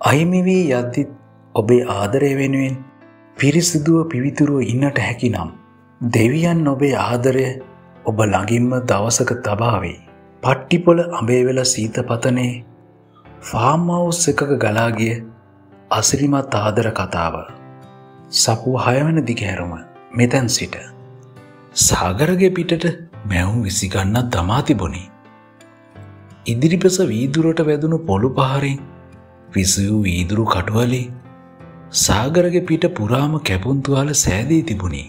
අහිමි වී යද්දිත් ඔබේ ආදරය වෙනුවෙන් පිරිසිදුව පිවිතුරුව ඉන්නට හැකි නම් දෙවියන් ඔබේ ආදරය ඔබ ළඟින්ම දවසක තබාවේ. පට්ටිපොළ අඹේවෙල සීතපතනේ ෆාම් හවුස් එකක ගලා ගිය අසිරිමත් ආදර කතාව. සපුව 6 වෙනි දිගහැරුම මෙතැන් සිට සාගරගේ පිටට මැවුම් විසිගන්නක් දමා තිබුණි. ඉදිරිපස වීදුරට වැදුණු පොළු පහරින් විසූ වීදුරු කටුවලි සාගරගේ පිට පුරාම කැපුම් තුවාල සෑදී තිබුණි.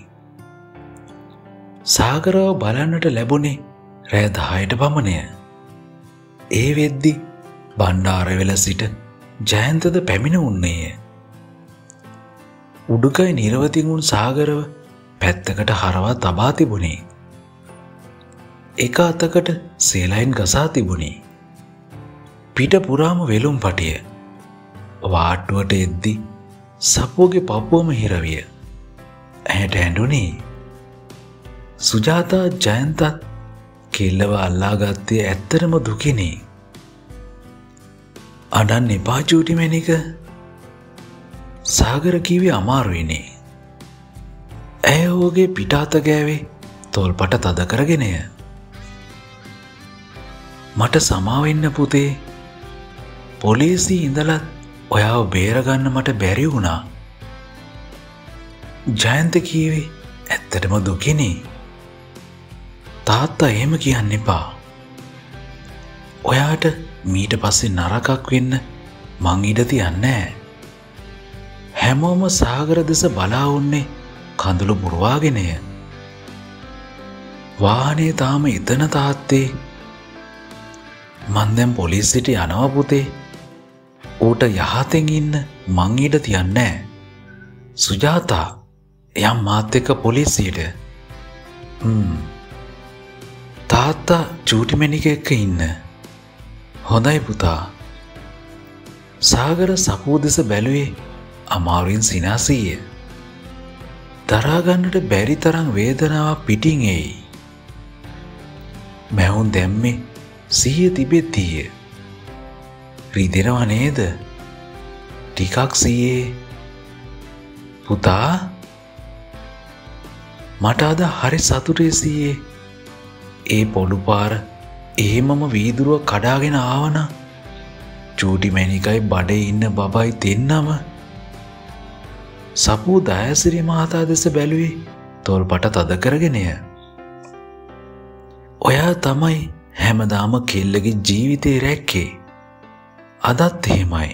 සාගරව බලන්නට ලැබුණේ රෑ 10ට පමණය. ඒ වෙද්දි බණ්ඩාරවෙල සිට ජයන්තද පැමිණ උන්නේය. උඩුකය නිරවතින් වුන් සාගරව පැත්තකට හරවා තබා තිබුණේ. එක අතකට සේලයින් ගසා තිබුණි. පිට පුරාම වෙලුම් පටිය. වාට්ටුවට එද්දි සපුවගේ පපුවම හිරවිය. ඇයට ඇඬුනේ. සුජාතා ජයන්තත් කෙල්ලව අල්ලාගත්තේ ඇත්තටම දුකිනේ. අඩන් එපා චූටි මැනික. සාගර කිව්වේ අමාරුයිනේ. ඇය ඔහුගේ පිටාත ගෑවේ තොල්පට තද කරගෙනය. මට සමාවෙන්න පුතේ. පොලිසි ඉඳලත් ඔයාව බේරගන්න මට බැරි වුණා. ජයන්ත කීවේ ඇත්තටම දුකිනේ. තාත්තා එහෙම කියන්න එපා. ඔයාට මීට පස්සේ නරකක් වෙන්න මං ඉඩ තියන්නේ. හැමෝම සාගර දෙස බලා උන්නේ කඳුළු පුරවාගෙනය. වාහනේ තාම එතන තාත්තේ. මං දැන් පොලිසියට යනවා පුතේ. ඌට යහතෙන් ඉන්න මං ඉඩ තියන්නේ. සුජාතා යම් මාත් එක්ක පොලිසියට. තාත්තා චූටි මැනික එක්ක ඉන්න. හොඳයි පුතා. සාගර සපුව දෙස බැලුවේ අමාරුවෙන් සිනාසීය. දරාගන්නට බැරි තරම් වේදනාවක් පිටින් එයි. මැවුම් දැම්මේ සිහිය තිබෙද්දීය. රිදෙනව නේද? ටිකක් සිහියේ. පුතා මට අද හරි සතුටේ සිහියේ. ඒ පොළු පාර එහෙමම වීදුරුව කඩාගෙන ආවන චූටි මැනිකයි බඩේ ඉන්න බබයි දෙන්නම. සපූ දයසිරි මහතා දෙස බැලුවේ තොල්පට තද කරගෙනය. ඔයා තමයි හැමදාම කෙල්ලගේ ජීවිතේ රැක්කේ. අදත් එහෙමයි.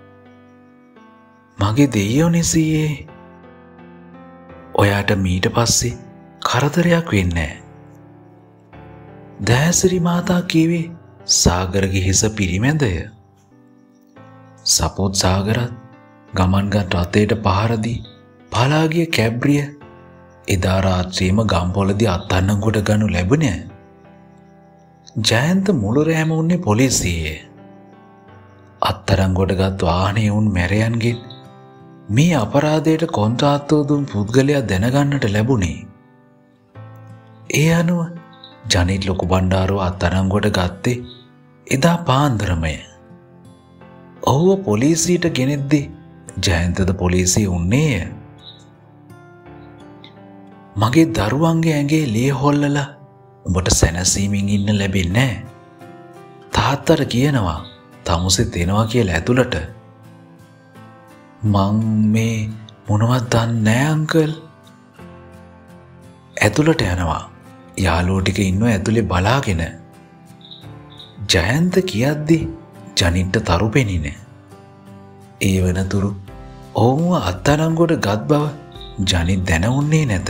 මගේ දෙයියෝ නෙසියේ. ඔයාට මීට පස්සේ කරදරයක් වෙන්නේ නැහැ. දයසිරි මාතා කීවේ සාගරගේ හිස පිරිමැදය. සපොත් සාගරත් ගමන්ගත් රථයට පහරදී පලාගිය කැබ්රිය එදා රාත්‍රියේම ගම්පොලදී අත්අඩංගුවට ගනු ලැබුණේ. ජයන්ත මුළු රෑම උන්නේ පොලිසියේ. අත්අඩංගුවට ගත් වාහනේ උන් මැරයන්ගෙන් මේ අපරාධයට කොන්ත්‍රාත්තුව දුන් පුද්ගලයා දැනගන්නට ලැබුණේ. ඒ අනුව ජනිත් ලොකු බණ්ඩාරව අත්අඩංගුවට ගත්තේ එදා පාන්දරමය. ඔහුව පොලිසියට ගෙනෙද්දී ජයන්තද පොලිසිය උන්නේය. මගේ දරුවන්ගේ ඇඟේ ලේ හොල්ලලා උඹට සැනසීමෙන් ඉන්න ලැබෙන්නේ නැහැ. තාත්තට කියනවා තමුසෙත් එනවා කියලා ඇතුළට. මං මේ මොනවත් දන්නේ නැහැ අංකල්. ඇතුළට යනවා. යාළුවෝ ටික ඉන්නවා ඇතුලේ බලාගෙන. ජයන්ත කියද්දි ජනින්ට තරු පෙනින. ඒ වෙනතුරු ඔවුන්ව අත්අඩංගුවට ගත් බව ජනිත් දැනුන්නේ නැත.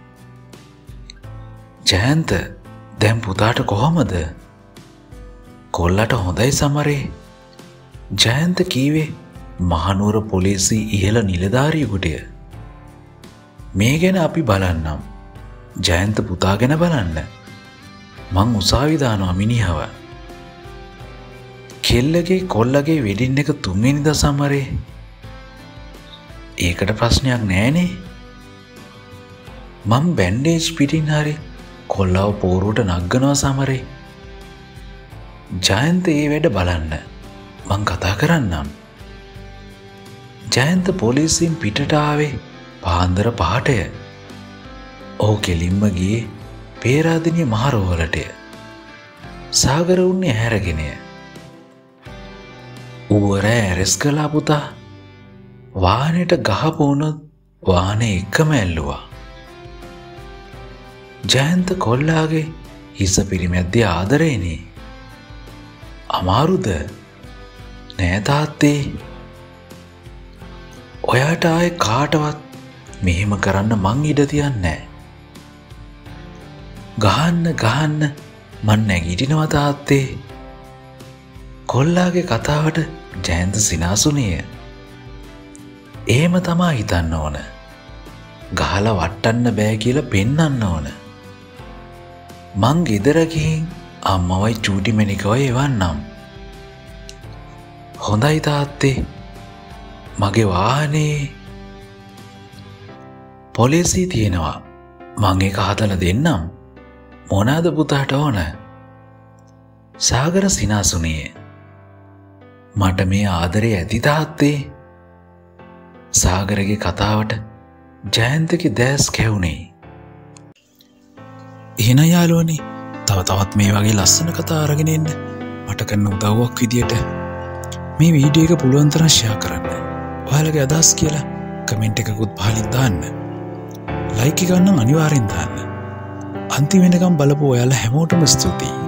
ජයන්ත දැන් පුතාට කොහමද? කොල්ලට හොඳයි සමරේ. ජයන්ත කීවේ මහනුවර පොලිසිය ඉහළ නිලධාරියෙකුටය. මේ ගැන අපි බලන්නම්. ජයන්ත පුතා ගැන බලන්න. මං උසාවි දානවා මිනිහව. කෙල්ලගේ කොල්ලගේ වෙඩින් එක 3 වෙනිදා සමරේ. ඒකට ප්‍රශ්නයක් නෑනේ. මං බැන්ඩේජ් පිටින් හරි කොල්ලව පෝරුවට නග්ගනවා සමරේ. ජයන්ත ඒ වැඩ බලන්න. මං කතා කරන්නම්. ජයන්ත පොලිසියෙන් පිටට ආවේ පාන්දර 5ටය. ඔහු කෙලින්ම ගියේ පේරාදෙණිය මහරෝහලටය. සාගර උන්නේ ඇහැරගෙනය. ඌවර ඇරෙස් කළා පුතා. වාහනයට ගහපුවුණොත් වාහනේ එක්කම ඇල්ලුවා. ජයන්ත කොල්ලාගේ හිස පිරිමැද්දේ ආදරේනේ. අමාරුද? නෑ තාත්තේ. ඔයාට ආයේ කාටවත් මෙහෙම කරන්න මං ඉඩ තියන්නේ නෑ. ගහන්න මං නැගිටිනවා තාත්තේ. කොල්ලාගේ කතාවට ජයන්ත සිනාසුනිය. එහෙම තමා හිතන්න ඕන. ගහලා වට්ටන්න බෑ කියලා පෙන්නන්න ඕන. මං ගෙදර ගිහින් අම්මවයි චූටි මැණිකවයි එවන්නම්. හොඳයි තාත්තේ. මගේ වාහනේ පොලිසිය තියෙනවා. මං ඒක හදලා දෙන්නම්. මොනවාද පුතාට ඕන? සාගර සිනාසුනියේ. මට මේ ආදරේ ඇති තාත්තේ. සාගරගේ කතාවට ජයන්තගේ දැස් කැවුනේ. එහෙනම් යාළුවනේ තවත් මේ වගේ ලස්සන කතා අරගෙන එන්න මට කරන උදව්වක් විදියට මේ වීඩියෝ එක පුළුවන් තරම් ෂෙයා කරන්න. ඔයාලගේ අදහස් කියලා කමෙන්ට් එකකුත් පහලින් දාන්න. ලයික් එක ගන්න අනිවාර්යෙන් දාන්න. අන්තිම වෙනකම් බලපු ඔයාලා හැමෝටම ස්තුතියි.